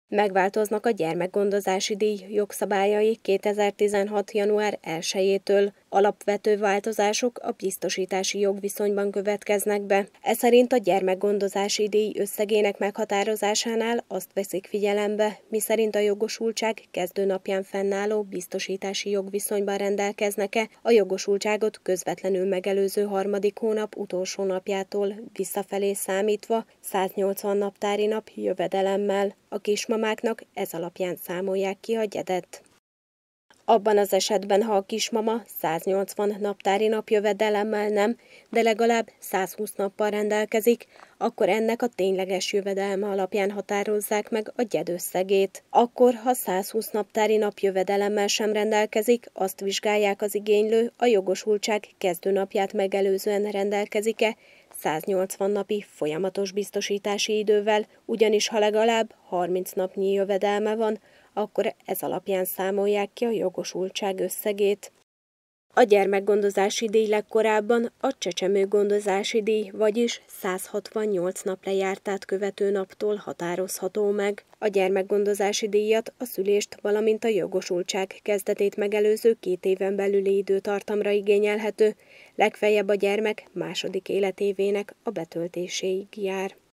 Megváltoznak a gyermekgondozási díj jogszabályai 2016. január 1-től. Alapvető változások a biztosítási jogviszonyban következnek be. Ez szerint a gyermekgondozási díj összegének meghatározásánál azt veszik figyelembe, miszerint a jogosultság kezdőnapján fennálló biztosítási jogviszonyban rendelkeznek-e, a jogosultságot közvetlenül megelőző harmadik hónap utolsó napjától visszafelé számítva 180 naptári nap jövedelemmel. A kismamáknak ez alapján számolják ki a gyedet. Abban az esetben, ha a kismama 180 naptári nap jövedelemmel nem, de legalább 120 nappal rendelkezik, akkor ennek a tényleges jövedelme alapján határozzák meg a gyed összegét. Akkor, ha 120 naptári nap jövedelemmel sem rendelkezik, azt vizsgálják az igénylő, a jogosultság kezdőnapját megelőzően rendelkezik-e 180 napi folyamatos biztosítási idővel, ugyanis ha legalább 30 napnyi jövedelme van, akkor ez alapján számolják ki a jogosultság összegét. A gyermekgondozási díj legkorábban a csecsemőgondozási díj, vagyis 168 nap lejártát követő naptól határozható meg. A gyermekgondozási díjat a szülést, valamint a jogosultság kezdetét megelőző 2 éven belüli időtartamra igényelhető, legfeljebb a gyermek második életévének a betöltéséig jár.